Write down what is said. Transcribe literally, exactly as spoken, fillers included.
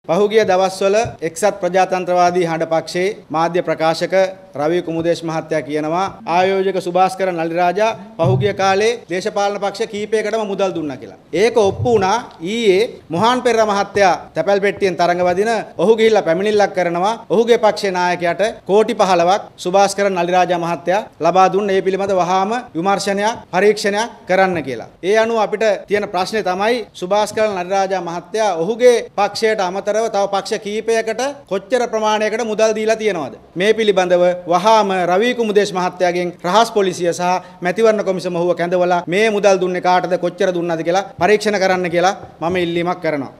පහුගිය දවස්වල එක්සත් ප්‍රජාතන්ත්‍රවාදී හඬ පක්ෂයේ මාධ්‍ය ප්‍රකාශක රවි කුමුදේශ මහත්තයා කියනවා ආයෝජක සුභාස්කර නලිරාජා පහුගිය කාලේ දේශපාලන පක්ෂ කීපයකටම මුදල් දුන්නා කියලා. ඒක ඔප්පු වුණා ඊයේ මොහාන් පෙරේරා මහත්තයා තැපැල් පෙට්ටියෙන් තරඟ වදින ඔහු ගිහිල්ලා පැමිණිල්ලක් කරනවා ඔහුගේ පක්ෂේ නායකයාට කෝටි පහළොවක් සුභාස්කර නලිරාජා මහත්තයා ලබා දුන්න ඒ පිළිබඳ වහාම විමර්ශනයක් පරීක්ෂණයක් කරන්න කියලා. ඒ අනුව අපිට තියෙන ප්‍රශ්නේ තමයි සුභාස්කර නලිරාජා මහත්තයා ඔහුගේ පක්ෂයට අමතරව තව පක්ෂ කීපයකට කොච්චර ප්‍රමාණයකට මුදල් දීලා තියෙනවද? මේ පිළිබඳව වහාම රවි කුමුදේශ මහත්තයාගෙන් රහස් පොලිසිය සහ මැතිවරණ කොමිසම ඔහුව කැඳවලා මේ මුදල් දුන්නේ කාටද කොච්චර දුන්නාද කියලා පරීක්ෂණ කරන්න කියලා මම ඉල්ලීමක් කරනවා.